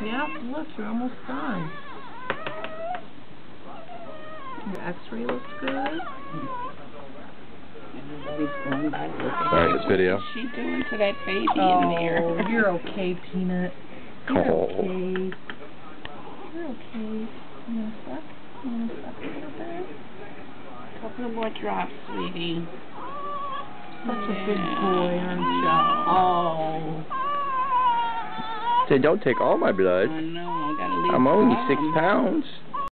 Yeah, look, you're almost done. Your x-ray looks good. Everybody's going by looking. Alright, this video. What's she doing to that baby in there? Oh, you're okay, Peanut. You're Oh. okay. You're okay. You wanna suck? You wanna suck a little bit? Couple more drops, sweetie. Such a big boy, aren't you? Oh. Say, don't take all my blood. I know, I gotta leave I'm only some. 6 pounds.